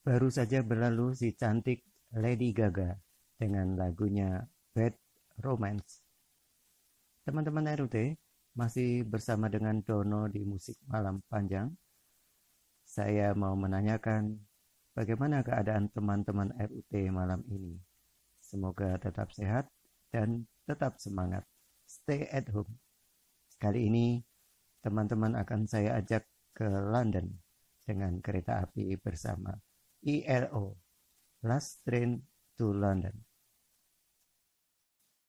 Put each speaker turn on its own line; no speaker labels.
Baru saja berlalu si cantik Lady Gaga dengan lagunya Bad Romance. Teman-teman RUT, masih bersama dengan Dono di Musik Malam Panjang. Saya mau menanyakan bagaimana keadaan teman-teman RUT malam ini. Semoga tetap sehat dan tetap semangat. Stay at home. Kali ini teman-teman akan saya ajak ke London dengan kereta api bersama ILO, Last Train to London.